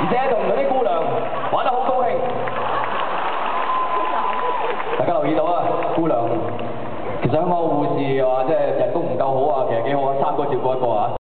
而且同嗰啲姑娘玩得好高興。大家留意到啊，姑娘其實香港嘅護士話即係人工唔夠好啊，其實幾好啊，3個照顧1個啊。